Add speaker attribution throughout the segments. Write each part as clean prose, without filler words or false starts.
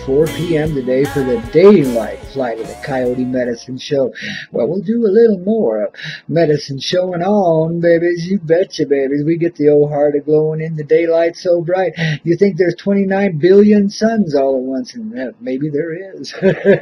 Speaker 1: 4 p.m. today for the daylight flight of the Coyote Medicine Show. Well, we'll do a little more of medicine showing on, babies. You betcha, babies. We get the old heart a-glowing in the daylight so bright. You think there's 29 billion suns all at once, and maybe there is.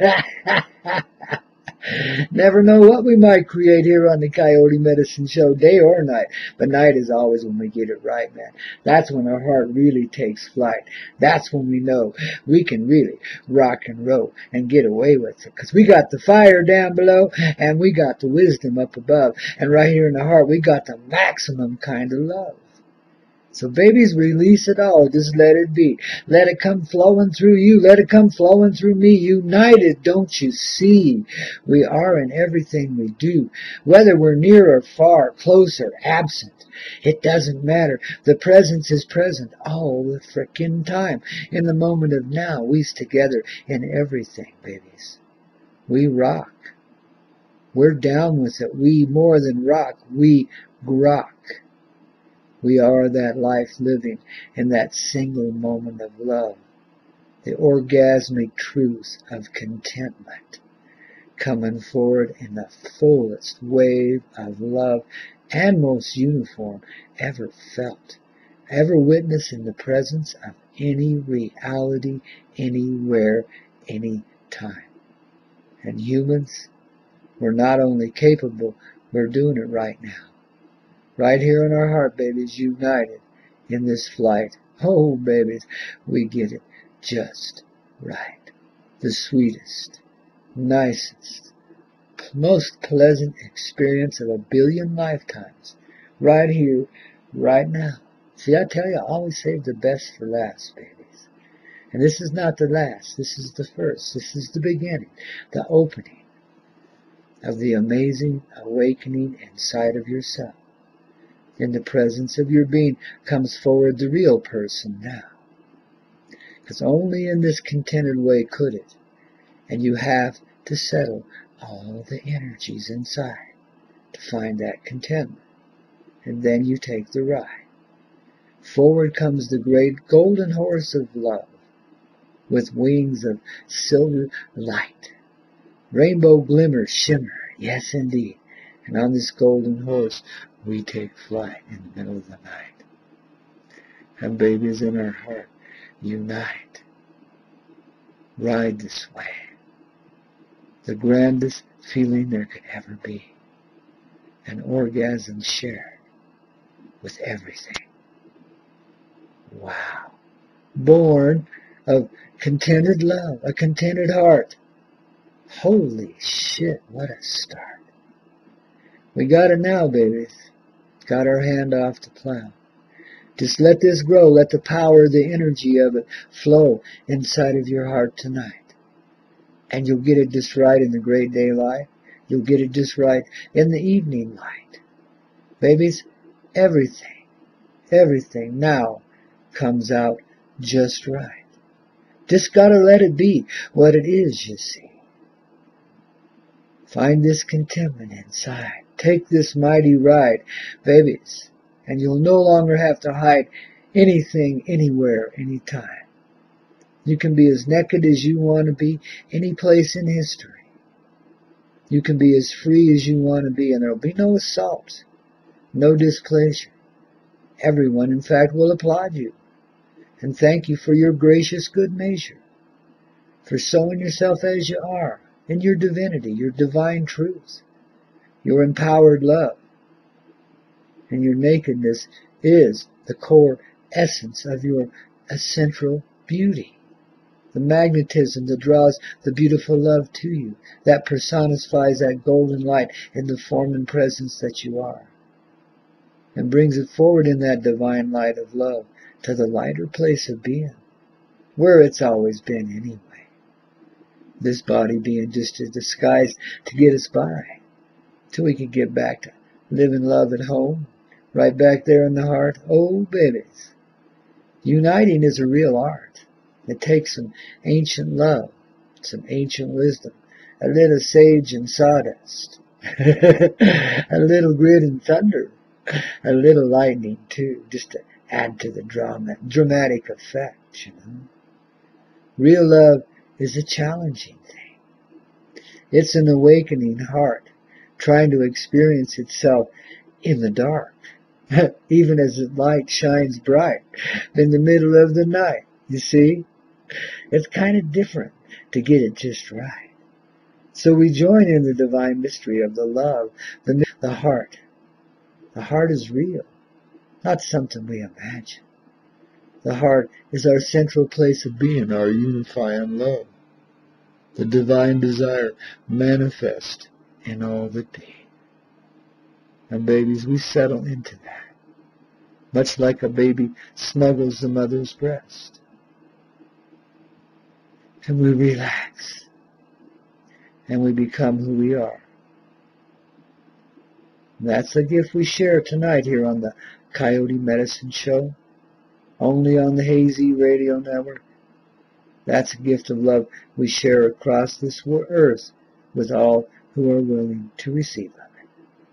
Speaker 1: Never know what we might create here on the Coyote Medicine Show, day or night. But night is always when we get it right, man. That's when our heart really takes flight. That's when we know we can really rock and roll and get away with it. Because we got the fire down below and we got the wisdom up above. And right here in the heart, we got the maximum kind of love. So babies, release it all. Just let it be. Let it come flowing through you. Let it come flowing through me. United, don't you see? We are in everything we do. Whether we're near or far, close or absent, it doesn't matter. The presence is present all the frickin' time. In the moment of now, we's together in everything, babies. We rock. We're down with it. We more than rock. We grok. We are that life living in that single moment of love, the orgasmic truth of contentment, coming forward in the fullest wave of love and most uniform ever felt, ever witnessed in the presence of any reality, anywhere, any time. And humans, we're not only capable, we're doing it right now. Right here in our heart, babies, united in this flight. Oh, babies, we get it just right. The sweetest, nicest, most pleasant experience of 1 billion lifetimes. Right here, right now. See, I tell you, I always save the best for last, babies. And this is not the last. This is the first. This is the beginning, the opening of the amazing awakening inside of yourself. In the presence of your being comes forward the real person now. Because only in this contented way could it. And you have to settle all the energies inside to find that contentment. And then you take the ride. Forward comes the great golden horse of love with wings of silver light. Rainbow glimmer, shimmer, yes indeed. And on this golden horse we take flight in the middle of the night. And babies in our heart, unite. Ride this way. The grandest feeling there could ever be. An orgasm shared with everything. Wow. Born of contented love, a contented heart. Holy shit, what a start. We got it now, babies. Got our hand off the plow. Just let this grow. Let the power, the energy of it flow inside of your heart tonight. And you'll get it just right in the great daylight. You'll get it just right in the evening light. Babies, everything now comes out just right. Just gotta let it be what it is, you see. Find this contentment inside. Take this mighty ride, babies, and you'll no longer have to hide anything, anywhere, anytime. You can be as naked as you want to be, any place in history. You can be as free as you want to be, and there'll be no assault, no displeasure. Everyone, in fact, will applaud you and thank you for your gracious good measure, for showing yourself as you are, in your divinity, your divine truth. Your empowered love and your nakedness is the core essence of your essential beauty. The magnetism that draws the beautiful love to you, that personifies that golden light in the form and presence that you are, and brings it forward in that divine light of love to the lighter place of being, where it's always been anyway. This body being just a disguise to get us by, till we can get back to living love at home, right back there in the heart. Oh, babies. Uniting is a real art. It takes some ancient love, some ancient wisdom, a little sage and sawdust, a little grit and thunder, a little lightning too, just to add to the dramatic effect, you know. Real love is a challenging thing. It's an awakening heart trying to experience itself in the dark, even as the light shines bright in the middle of the night. You see, it's kind of different to get it just right. So we join in the divine mystery of the love, the heart. The heart is real, not something we imagine. The heart is our central place of being, our unifying love. The divine desire manifest in all that be. And babies, we settle into that, much like a baby snuggles the mother's breast. And we relax, and we become who we are. That's the gift we share tonight here on the Coyote Medicine Show, only on the Hazy Radio Network. That's a gift of love we share across this earth with all who are willing to receive of it.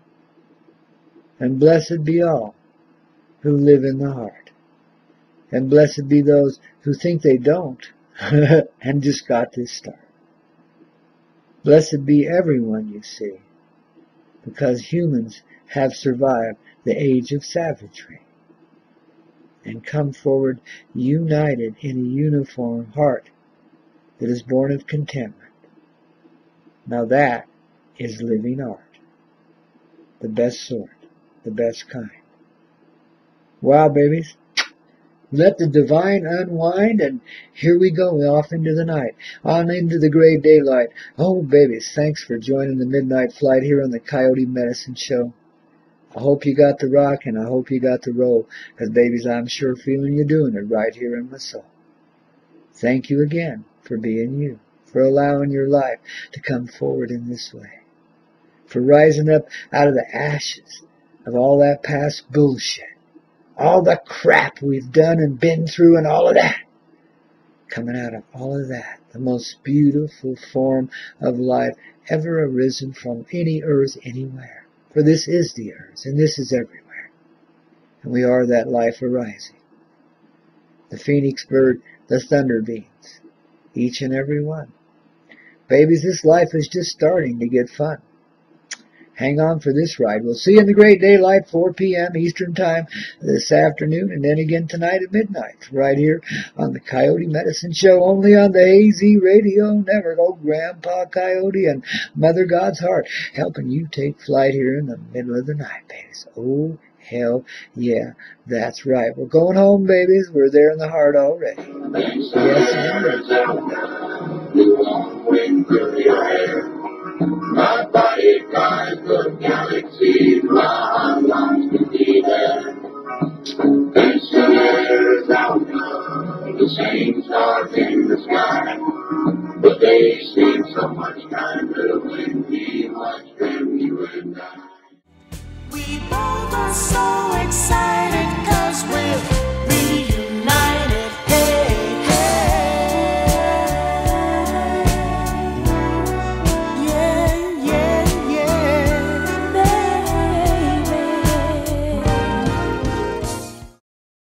Speaker 1: And blessed be all who live in the heart. And blessed be those who think they don't and just got this start. Blessed be everyone you see, because humans have survived the age of savagery and come forward united in a uniform heart that is born of contentment. Now that is living art, the best sort, the best kind. Wow, babies. Let the divine unwind, and here we go off into the night, on into the gray daylight. Oh, babies, thanks for joining the midnight flight here on the Coyote Medicine Show. I hope you got the rock, and I hope you got the roll, because, babies, I'm sure feeling you doing it right here in my soul. Thank you again for being you, for allowing your life to come forward in this way, for rising up out of the ashes of all that past bullshit, all the crap we've done and been through and all of that. Coming out of all of that, the most beautiful form of life ever arisen from any earth anywhere. For this is the earth, and this is everywhere. And we are that life arising. The phoenix bird, the thunder beams, each and every one. Babies, this life is just starting to get fun. Hang on for this ride. We'll see you in the great daylight, 4 p.m. Eastern Time this afternoon, and then again tonight at midnight, right here on the Coyote Medicine Show, only on the AZ Radio Network. Oh, Grandpa Coyote and Mother God's Heart, helping you take flight here in the middle of the night, babies. Oh, hell yeah, that's right. We're going home, babies. We're there in the heart already. Yes, indeed. My body flies the galaxy, my life to be there. Pensioners out of the same stars in the sky, but they seem so much kinder.